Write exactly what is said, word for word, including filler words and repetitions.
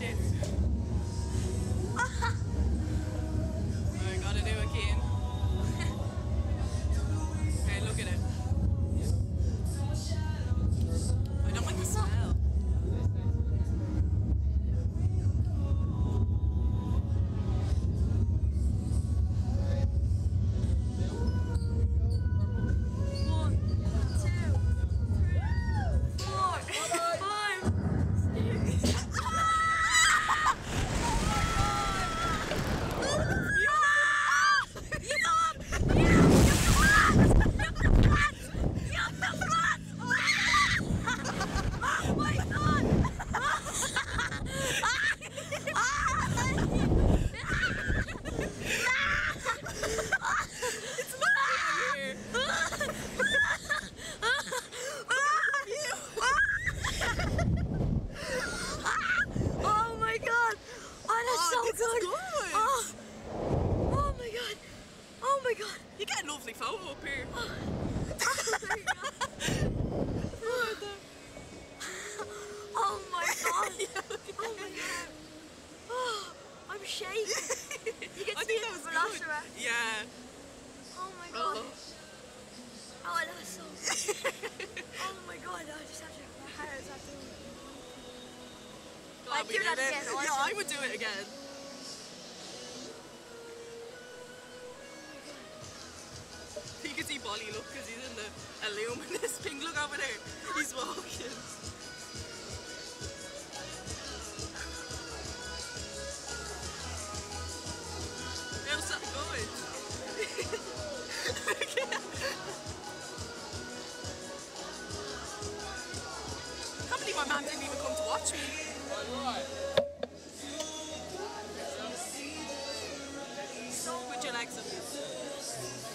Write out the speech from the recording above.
shit. I gotta do it, Keane. Okay, look at it. I don't like the smell. You get a lovely photo up here. Oh my god! Oh my god! Oh, I'm shaking. You get I to think see that was blush good. around. Yeah. Oh my god. Oh, Oh, that's so good. Oh my god, I just have to, my hair is after. Glad I'd we do did that it. again, Yeah, honestly. I would do it again. You can see Bolly, look, because he's in the illuminous thing. Look over there. He's walking. How's that going? I can't believe my mum didn't even come to watch me. Would you like some?